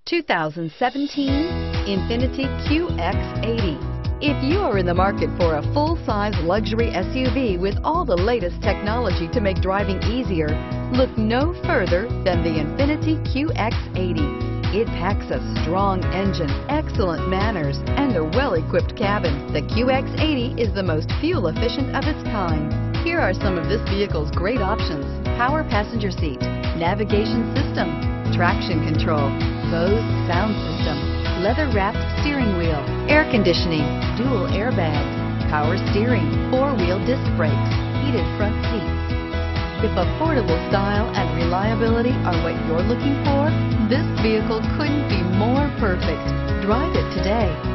2017 Infiniti QX80. If you are in the market for a full-size luxury SUV with all the latest technology to make driving easier, look no further than the Infiniti QX80. It packs a strong engine, excellent manners, and a well-equipped cabin. The QX80 is the most fuel efficient of its kind. Here are some of this vehicle's great options: power passenger seat, navigation system, traction control, Bose sound system, leather-wrapped steering wheel, air conditioning, dual airbags, power steering, four-wheel disc brakes, heated front seats. If affordable style and reliability are what you're looking for, this vehicle couldn't be more perfect. Drive it today.